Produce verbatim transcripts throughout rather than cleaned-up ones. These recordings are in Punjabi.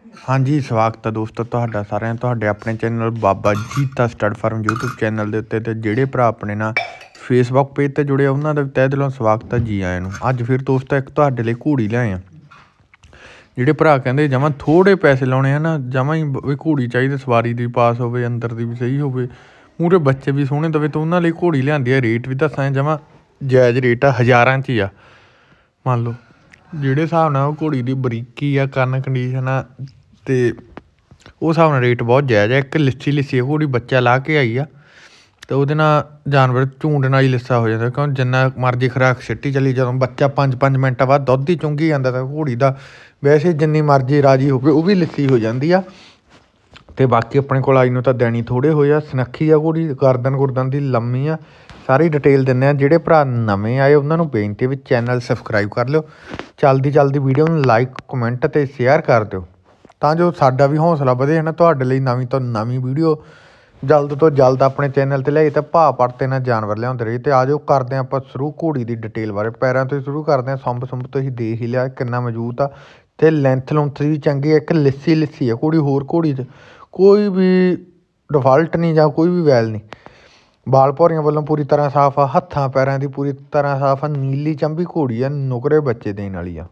हाँ जी, स्वागत है दोस्तों तुहाडा सारिਆਂ ਦਾ ਤੁਹਾਡੇ ਆਪਣੇ channel Baba Jeeta stud farm YouTube channel ਦੇ ਉੱਤੇ। ਤੇ ਜਿਹੜੇ ਭਰਾ ਆਪਣੇ ਨਾਲ ਫੇਸਬੁੱਕ ਪੇਜ ਤੇ ਜੁੜੇ ਉਹਨਾਂ ਦਾ ਤਹਿ ਦਿਲੋਂ ਸਵਾਗਤ ਹੈ ਜੀ ਆਇਆਂ ਨੂੰ। ਅੱਜ ਫਿਰ ਦੋਸਤੋ ਇੱਕ ਤੁਹਾਡੇ ਲਈ ਘੋੜੀ ਲਿਆਏ ਆ। ਜਿਹੜੇ ਭਰਾ ਕਹਿੰਦੇ ਜਮਾਂ ਥੋੜ੍ਹੇ ਪੈਸੇ ਲਾਉਣੇ ਆ ਨਾ, ਜਮਾਂ ਹੀ ਵੀ ਘੋੜੀ ਚਾਹੀਦੀ ਸਵਾਰੀ ਦੀ ਪਾਸ ਹੋਵੇ, ਅੰਦਰ ਦੀ ਵੀ ਸਹੀ ਹੋਵੇ, ਮੂਹਰੇ ਬੱਚੇ ਵੀ ਸੋਹਣੇ ਦੇਵੇ, ਤਾਂ ਉਹਨਾਂ ਲਈ ਘੋੜੀ ਲਿਆਂਦੀ ਆ। ਰੇਟ ਵੀ ਦੱਸਾਂ ਜਮਾਂ ਜਾਇਜ਼ ਰੇਟ ਆ, ਹਜ਼ਾਰਾਂ 'ਚ ਹੀ ਆ। ਮੰਨ ਲਓ ਜਿਹੜੇ ਹਿਸਾਬ ਨਾਲ ਉਹ ਘੋੜੀ ਦੀ ਬਰੀਕੀ ਆ, ਕੰਨ ਕੰਡੀਸ਼ਨ ਆ, ਅਤੇ ਉਹ ਹਿਸਾਬ ਨਾਲ ਰੇਟ ਬਹੁਤ ਜਾਇਜ਼ ਆ। ਇੱਕ ਲਿੱਸੀ ਲਿੱਸੀ ਘੋੜੀ ਬੱਚਾ ਲਾ ਕੇ ਆਈ ਆ, ਅਤੇ ਉਹਦੇ ਨਾਲ ਜਾਨਵਰ ਝੂੰਡ ਨਾਲ ਹੀ ਲਿੱਸਾ ਹੋ ਜਾਂਦਾ, ਕਿਉਂ ਜਿੰਨਾ ਮਰਜ਼ੀ ਖੁਰਾਕ ਸਿੱਟੀ ਚੱਲੀ, ਜਦੋਂ ਬੱਚਾ ਪੰਜ ਪੰਜ ਮਿੰਟਾਂ ਬਾਅਦ ਦੁੱਧ ਹੀ ਚੁੰਗੀ ਜਾਂਦਾ ਤਾਂ ਘੋੜੀ ਦਾ ਵੈਸੇ ਜਿੰਨੀ ਮਰਜ਼ੀ ਰਾਜੀ ਹੋਵੇ ਉਹ ਵੀ ਲਿੱਸੀ ਹੋ ਜਾਂਦੀ ਆ। ਅਤੇ ਬਾਕੀ ਆਪਣੇ ਕੋਲ ਆਈ ਨੂੰ ਤਾਂ ਦੇਣੀ ਥੋੜ੍ਹੇ ਹੋਏ ਆ। ਸੁਨੱਖੀ ਆ ਘੋੜੀ, ਗਰਦਨ ਗੁਰਦਨ ਦੀ ਲੰਮੀ ਆ, ਸਾਰੀ ਡਿਟੇਲ ਦਿੰਦੇ ਆ। ਜਿਹੜੇ ਭਰਾ ਨਵੇਂ ਆਏ ਉਹਨਾਂ ਨੂੰ ਬੇਨਤੀ ਵੀ ਚੈਨਲ ਸਬਸਕ੍ਰਾਈਬ ਕਰ ਲਿਓ। ਚੱਲਦੀ ਚੱਲਦੀ ਵੀਡੀਓ ਨੂੰ ਲਾਈਕ ਕਮੈਂਟ ਅਤੇ ਸ਼ੇਅਰ ਕਰ ਦਿਓ, ਤਾਂ ਜੋ ਸਾਡਾ ਵੀ ਹੌਸਲਾ ਵਧੇ ਹੈ ਨਾ, ਤੁਹਾਡੇ ਲਈ ਨਵੀਂ ਤੋਂ ਨਵੀਂ ਵੀਡੀਓ ਜਲਦ ਤੋਂ ਜਲਦ ਆਪਣੇ ਚੈਨਲ 'ਤੇ ਲਿਆਈ, ਤਾਂ ਭਾਅ ਪੜਤੇ ਨਾਲ ਜਾਨਵਰ ਲਿਆਉਂਦੇ ਰਹੀ। ਅਤੇ ਆ ਜਾਓ ਕਰਦੇ ਹਾਂ ਆਪਾਂ ਸ਼ੁਰੂ ਘੋੜੀ ਦੀ ਡਿਟੇਲ ਬਾਰੇ। ਪੈਰਾਂ ਤੋਂ ਹੀ ਸ਼ੁਰੂ ਕਰਦੇ ਹਾਂ। ਸੰਭ ਸੁੰਭ ਤੁਸੀਂ ਦੇਖ ਹੀ ਲਿਆ ਕਿੰਨਾ ਮਜ਼ਬੂਤ ਆ, ਅਤੇ ਲੈਂਥ ਲੁੰਥ ਵੀ ਚੰਗੀ ਆ। ਇੱਕ ਲਿੱਸੀ ਲਿੱਸੀ ਆ ਘੋੜੀ, ਹੋਰ ਘੋੜੀ 'ਚ ਕੋਈ ਵੀ ਡਿਫਾਲਟ ਨਹੀਂ ਜਾਂ ਕੋਈ ਵੀ ਵੈਲ ਨਹੀਂ। ਬਾਲ ਭੌਰੀਆਂ ਵੱਲੋਂ ਪੂਰੀ ਤਰ੍ਹਾਂ ਸਾਫ਼ ਆ, ਹੱਥਾਂ ਪੈਰਾਂ ਦੀ ਪੂਰੀ ਤਰ੍ਹਾਂ ਸਾਫ਼ ਆ। ਨੀਲੀ ਚੰਬੀ ਘੋੜੀ ਆ, ਨੁਕਰੇ ਬੱਚੇ ਦੇਣ ਵਾਲੀ ਆ।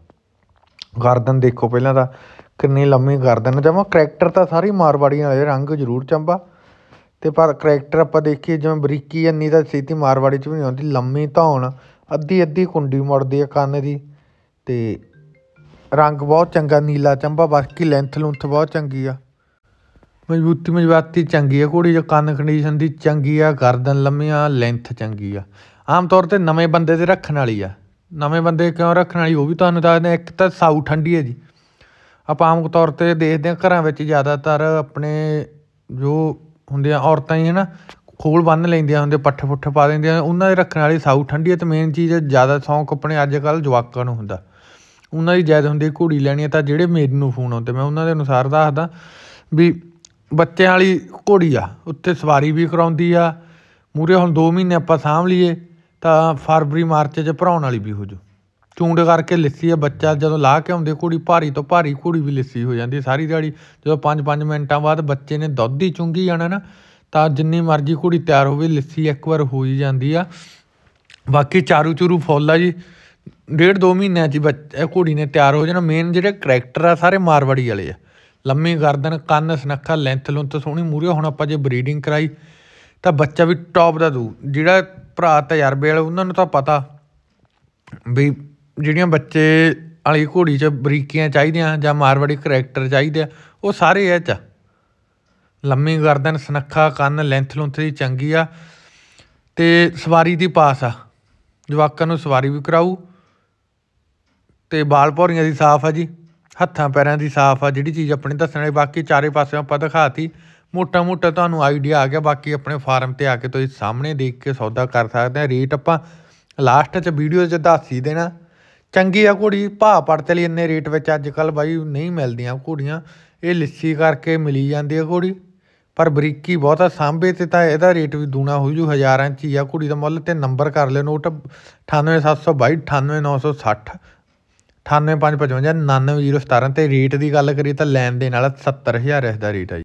ਗਰਦਨ ਦੇਖੋ ਪਹਿਲਾਂ ਤਾਂ ਕਿੰਨੀ ਲੰਮੀ ਗਰਦਨ, ਜਮਾਂ ਕਰੈਕਟਰ ਤਾਂ ਸਾਰੀ ਮਾਰਵਾੜੀਆਂ ਵਾਲੇ, ਰੰਗ ਜ਼ਰੂਰ ਚੰਬਾ, ਅਤੇ ਪਰ ਕਰੈਕਟਰ ਆਪਾਂ ਦੇਖੀਏ ਜਿਵੇਂ ਬਰੀਕੀ ਇੰਨੀ ਤਾਂ ਛੇਤੀ ਮਾਰਵਾੜੀ 'ਚ ਵੀ ਨਹੀਂ ਆਉਂਦੀ। ਲੰਮੀ ਧੌਣ, ਅੱਧੀ ਅੱਧੀ ਕੁੰਡੀ ਮੁੜਦੀ ਆ ਕੰਨ ਦੀ, ਅਤੇ ਰੰਗ ਬਹੁਤ ਚੰਗਾ ਨੀਲਾ ਚੰਬਾ। ਬਾਕੀ ਲੈਂਥ ਲੁੰਥ ਬਹੁਤ ਚੰਗੀ ਆ, ਮਜ਼ਬੂਤੀ ਮਜ਼ਬਾਤੀ ਚੰਗੀ ਆ ਘੋੜੀ 'ਚ, ਕੰਨ ਕੰਡੀਸ਼ਨ ਦੀ ਚੰਗੀ ਆ, ਗਰਦਨ ਲੰਮੀ ਆ, ਲੈਂਥ ਚੰਗੀ ਆ। ਆਮ ਤੌਰ 'ਤੇ ਨਵੇਂ ਬੰਦੇ 'ਤੇ ਰੱਖਣ ਵਾਲੀ ਆ। ਨਵੇਂ ਬੰਦੇ ਕਿਉਂ ਰੱਖਣ ਵਾਲੀ ਉਹ ਵੀ ਤੁਹਾਨੂੰ ਦੱਸਦੇ। ਇੱਕ ਤਾਂ ਸਾਊ ਠੰਡੀ ਹੈ ਜੀ, ਆਪਾਂ ਆਮ ਤੌਰ 'ਤੇ ਦੇਖਦੇ ਹਾਂ ਘਰਾਂ ਵਿੱਚ ਜ਼ਿਆਦਾਤਰ ਆਪਣੇ ਜੋ ਹੁੰਦੀਆਂ ਔਰਤਾਂ ਹੀ ਹੈ ਨਾ, ਖੋਲ ਬੰਨ੍ਹ ਲੈਂਦੀਆਂ ਹੁੰਦੀਆਂ, ਪੱਠੇ ਪੁੱਠੇ ਪਾ ਦਿੰਦੀਆਂ, ਉਹਨਾਂ ਦੇ ਰੱਖਣ ਵਾਲੀ ਸਾਊ ਠੰਡੀ ਹੈ। ਅਤੇ ਮੇਨ ਚੀਜ਼ ਜ਼ਿਆਦਾ ਸ਼ੌਂਕ ਆਪਣੇ ਅੱਜ ਕੱਲ੍ਹ ਜਵਾਕਾਂ ਨੂੰ ਹੁੰਦਾ, ਉਹਨਾਂ ਦੀ ਜਾਇਦ ਹੁੰਦੀ ਘੋੜੀ ਲੈਣੀ ਹੈ। ਤਾਂ ਜਿਹੜੇ ਮੈਨੂੰ ਫੋਨ ਆਉਂਦੇ ਮੈਂ ਉਹਨਾਂ ਦੇ ਅਨੁਸਾਰ ਦੱਸਦਾ ਵੀ ਬੱਚਿਆਂ ਵਾਲੀ ਘੋੜੀ ਆ, ਉੱਤੇ ਸਵਾਰੀ ਵੀ ਕਰਾਉਂਦੀ ਆ। ਮੂਹਰੇ ਹੁਣ ਦੋ ਮਹੀਨੇ ਆਪਾਂ ਸਾਂਭ ਲਈਏ ਤਾਂ ਫਰਵਰੀ ਮਾਰਚ 'ਚ ਭਰਾਉਣ ਵਾਲੀ ਵੀ ਹੋ ਜਾਊ। ਚੂੰਡ ਕਰਕੇ ਲਿੱਸੀ ਆ, ਬੱਚਾ ਜਦੋਂ ਲਾਹ ਕੇ ਆਉਂਦੇ ਘੋੜੀ ਭਾਰੀ ਤੋਂ ਭਾਰੀ ਘੋੜੀ ਵੀ ਲਿੱਸੀ ਹੋ ਜਾਂਦੀ ਸਾਰੀ ਦਿਹਾੜੀ। ਜਦੋਂ ਪੰਜ ਪੰਜ ਮਿੰਟਾਂ ਬਾਅਦ ਬੱਚੇ ਨੇ ਦੁੱਧ ਹੀ ਚੁੰਗੀ ਜਾਣਾ ਨਾ, ਤਾਂ ਜਿੰਨੀ ਮਰਜ਼ੀ ਘੋੜੀ ਤਿਆਰ ਹੋਵੇ ਲਿੱਸੀ ਇੱਕ ਵਾਰ ਹੋ ਹੀ ਜਾਂਦੀ ਆ। ਬਾਕੀ ਚਾਰੂ ਚੂਰੂ ਫੁੱਲ ਆ ਜੀ, ਡੇਢ ਦੋ ਮਹੀਨਿਆਂ 'ਚ ਹੀ ਬੱਚ ਘੋੜੀ ਨੇ ਤਿਆਰ ਹੋ ਜਾਣਾ। ਮੇਨ ਜਿਹੜੇ ਕਰੈਕਟਰ ਆ ਸਾਰੇ ਮਾਰਵਾੜੀ ਵਾਲੇ ਆ, ਲੰਮੀ ਗਰਦਨ, ਕੰਨ ਸੁਨੱਖਾ, ਲੈਂਥ ਲੁੰਥ ਸੋਹਣੀ। ਮੂਹਰੇ ਹੁਣ ਆਪਾਂ ਜੇ ਬਰੀਡਿੰਗ ਕਰਾਈ ਤਾਂ ਬੱਚਾ ਵੀ ਟੌਪ ਦਾ ਦੂ। ਜਿਹੜਾ ਭਰਾ ਤਜਰਬੇ ਵਾਲੇ ਉਹਨਾਂ ਨੂੰ ਤਾਂ ਪਤਾ ਵੀ ਜਿਹੜੀਆਂ ਬੱਚੇ ਵਾਲੀ ਘੋੜੀ 'ਚ ਬਰੀਕੀਆਂ ਚਾਹੀਦੀਆਂ ਜਾਂ ਮਾਰਵਾੜੀ ਕਰੈਕਟਰ ਚਾਹੀਦੇ ਆ, ਉਹ ਸਾਰੇ ਇਹ 'ਚ। ਲੰਮੀ ਗਰਦਨ, ਸੁਨੱਖਾ ਕੰਨ, ਲੈਂਥ ਲੁੰਥ ਦੀ ਚੰਗੀ ਆ, ਅਤੇ ਸਵਾਰੀ ਦੀ ਪਾਸ ਆ, ਜਵਾਕਾਂ ਨੂੰ ਸਵਾਰੀ ਵੀ ਕਰਾਊ। ਅਤੇ ਬਾਲ ਭੌਰੀਆਂ ਦੀ ਸਾਫ਼ ਆ ਜੀ, ਹੱਥਾਂ ਪੈਰਾਂ ਦੀ ਸਾਫ਼ ਆ। ਜਿਹੜੀ ਚੀਜ਼ ਆਪਣੀ ਦੱਸਣ ਵਾਲੀ, ਬਾਕੀ ਚਾਰੇ ਪਾਸਿਓਂ ਆਪਾਂ ਦਿਖਾਤੀ, ਮੋਟਾ ਮੋਟਾ ਤੁਹਾਨੂੰ ਆਈਡੀਆ ਆ ਗਿਆ। ਬਾਕੀ ਆਪਣੇ ਫਾਰਮ 'ਤੇ ਆ ਕੇ ਤੁਸੀਂ ਸਾਹਮਣੇ ਦੇਖ ਕੇ ਸੌਦਾ ਕਰ ਸਕਦੇ ਹਾਂ। ਰੇਟ ਆਪਾਂ ਲਾਸਟ 'ਚ ਵੀਡੀਓ 'ਚ ਦੱਸ ਹੀ ਦੇਣਾ। ਚੰਗੀ ਆ ਘੋੜੀ, ਭਾਅ ਪੜਤੇ ਲਈ ਇੰਨੇ ਰੇਟ ਵਿੱਚ ਅੱਜ ਕੱਲ੍ਹ ਬਾਈ ਨਹੀਂ ਮਿਲਦੀਆਂ ਘੋੜੀਆਂ। ਇਹ ਲਿੱਸੀ ਕਰਕੇ ਮਿਲੀ ਜਾਂਦੀ ਆ ਘੋੜੀ, ਪਰ ਬਰੀਕੀ ਬਹੁਤ ਆ। ਸਾਂਭੇ 'ਤੇ ਤਾਂ ਇਹਦਾ ਰੇਟ ਵੀ ਦੂਣਾ ਹੋ ਜੂ, ਹਜ਼ਾਰਾਂ 'ਚ ਹੀ ਆ ਘੋੜੀ ਦਾ ਮੁੱਲ। ਅਤੇ ਨੰਬਰ ਕਰ ਲਿਓ ਨੋਟ, ਅਠਾਨਵੇਂ ਸੱਤ ਸੌ ਬਾਈ ਅਠਾਨਵੇਂ ਨੌ ਸੌ ਸੱਠ ਅਠਾਨਵੇਂ ਪੰਜ ਪਚਵੰਜਾ ਉਣਾਨਵੇਂ ਜੀਰੋ ਸਤਾਰਾਂ। ਅਤੇ ਰੇਟ ਦੀ ਗੱਲ ਕਰੀਏ ਤਾਂ ਲੈਣ ਦੇ ਨਾਲ ਸੱਤਰ ਹਜ਼ਾਰ ਇਸ ਦਾ ਰੇਟ ਆ ਜੀ।